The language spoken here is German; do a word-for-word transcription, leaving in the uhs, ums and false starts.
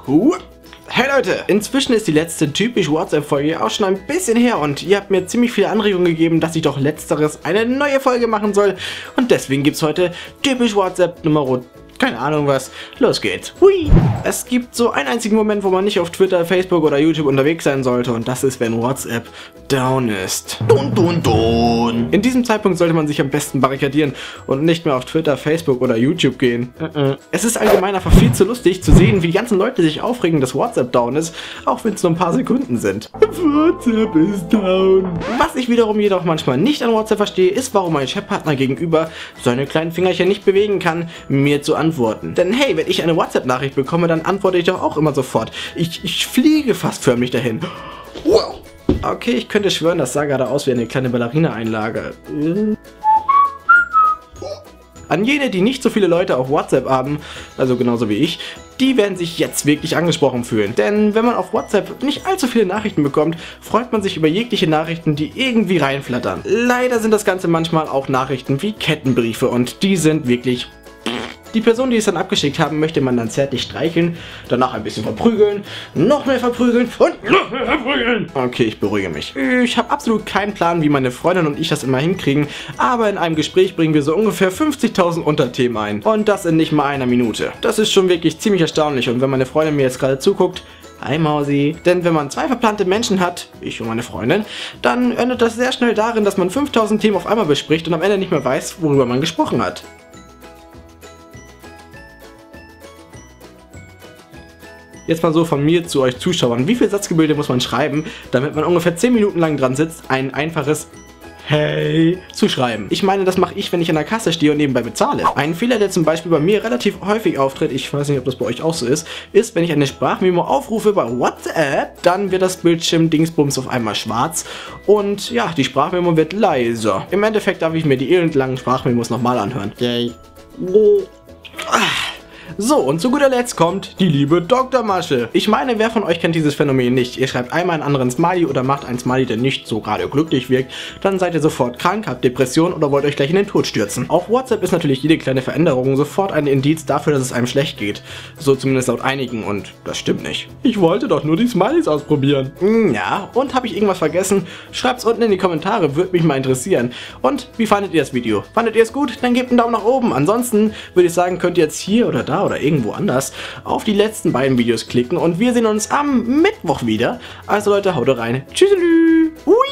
Huh. Hey Leute, inzwischen ist die letzte typisch WhatsApp-Folge auch schon ein bisschen her und ihr habt mir ziemlich viele Anregungen gegeben, dass ich doch letzteres eine neue Folge machen soll und deswegen gibt es heute typisch WhatsApp Nummer keine Ahnung was. Los geht's. Hui. Es gibt so einen einzigen Moment, wo man nicht auf Twitter, Facebook oder YouTube unterwegs sein sollte und das ist, wenn WhatsApp down ist. Dun, dun, dun. In diesem Zeitpunkt sollte man sich am besten barrikadieren und nicht mehr auf Twitter, Facebook oder YouTube gehen. Uh-uh. Es ist allgemein einfach viel zu lustig zu sehen, wie die ganzen Leute sich aufregen, dass WhatsApp down ist, auch wenn es nur ein paar Sekunden sind. WhatsApp ist down. Was ich wiederum jedoch manchmal nicht an WhatsApp verstehe, ist, warum mein Chatpartner gegenüber seine kleinen Fingerchen nicht bewegen kann, mir zu antworten. Denn hey, wenn ich eine WhatsApp-Nachricht bekomme, dann antworte ich doch auch immer sofort. Ich, ich fliege fast förmlich dahin. Wow. Okay, ich könnte schwören, das sah gerade aus wie eine kleine Ballerina-Einlage. An jene, die nicht so viele Leute auf WhatsApp haben, also genauso wie ich, die werden sich jetzt wirklich angesprochen fühlen. Denn wenn man auf WhatsApp nicht allzu viele Nachrichten bekommt, freut man sich über jegliche Nachrichten, die irgendwie reinflattern. Leider sind das Ganze manchmal auch Nachrichten wie Kettenbriefe und die sind wirklich... Die Person, die es dann abgeschickt haben, möchte man dann zärtlich streicheln, danach ein bisschen verprügeln, noch mehr verprügeln und noch mehr verprügeln. Okay, ich beruhige mich. Ich habe absolut keinen Plan, wie meine Freundin und ich das immer hinkriegen, aber in einem Gespräch bringen wir so ungefähr fünfzigtausend Unterthemen ein. Und das in nicht mal einer Minute. Das ist schon wirklich ziemlich erstaunlich und wenn meine Freundin mir jetzt gerade zuguckt, hi Mausi. Denn wenn man zwei verplante Menschen hat, ich und meine Freundin, dann endet das sehr schnell darin, dass man fünftausend Themen auf einmal bespricht und am Ende nicht mehr weiß, worüber man gesprochen hat. Jetzt mal so von mir zu euch Zuschauern. Wie viel Satzgebilde muss man schreiben, damit man ungefähr zehn Minuten lang dran sitzt, ein einfaches Hey zu schreiben? Ich meine, das mache ich, wenn ich an der Kasse stehe und nebenbei bezahle. Ein Fehler, der zum Beispiel bei mir relativ häufig auftritt, ich weiß nicht, ob das bei euch auch so ist, ist, wenn ich eine Sprachmemo aufrufe bei WhatsApp, dann wird das Bildschirm Dingsbums auf einmal schwarz und ja, die Sprachmemo wird leiser. Im Endeffekt darf ich mir die elendlangen Sprachmemos nochmal anhören. Yay. So, und zu guter Letzt kommt die liebe Doktor Masche. Ich meine, wer von euch kennt dieses Phänomen nicht? Ihr schreibt einmal einen anderen Smiley oder macht einen Smiley, der nicht so gerade glücklich wirkt, dann seid ihr sofort krank, habt Depression oder wollt euch gleich in den Tod stürzen. Auf WhatsApp ist natürlich jede kleine Veränderung sofort ein Indiz dafür, dass es einem schlecht geht. So zumindest laut einigen und das stimmt nicht. Ich wollte doch nur die Smileys ausprobieren. Ja, und habe ich irgendwas vergessen? Schreibt's unten in die Kommentare, würde mich mal interessieren. Und wie fandet ihr das Video? Fandet ihr es gut? Dann gebt einen Daumen nach oben. Ansonsten würde ich sagen, könnt ihr jetzt hier oder da oder irgendwo anders auf die letzten beiden Videos klicken und wir sehen uns am Mittwoch wieder. Also Leute, haut rein. Tschüsselü. Hui.